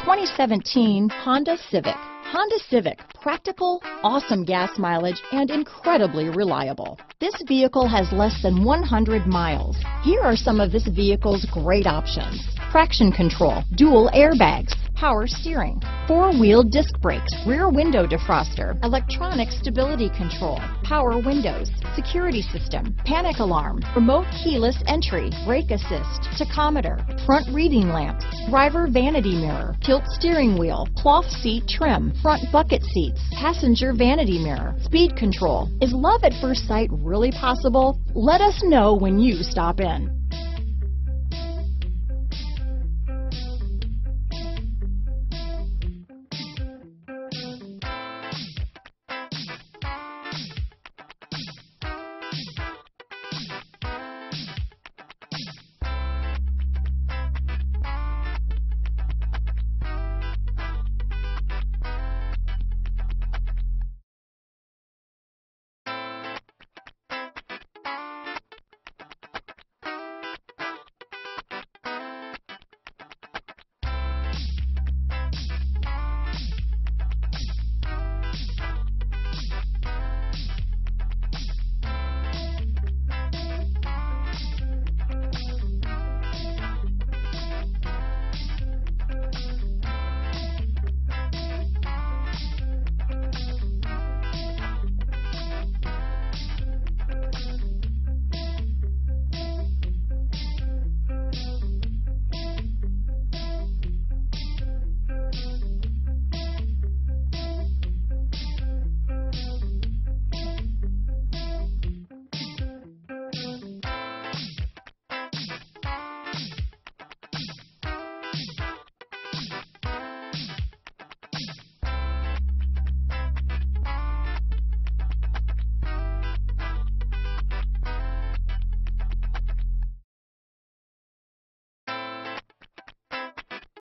2017 Honda Civic. Honda Civic, practical, awesome gas mileage, and incredibly reliable. This vehicle has less than 100 miles. Here are some of this vehicle's great options: traction control, dual airbags, power steering, four-wheel disc brakes, rear window defroster, electronic stability control, power windows, security system, panic alarm, remote keyless entry, brake assist, tachometer, front reading lamps, driver vanity mirror, tilt steering wheel, cloth seat trim, front bucket seats, passenger vanity mirror, speed control. Is love at first sight really possible? Let us know when you stop in.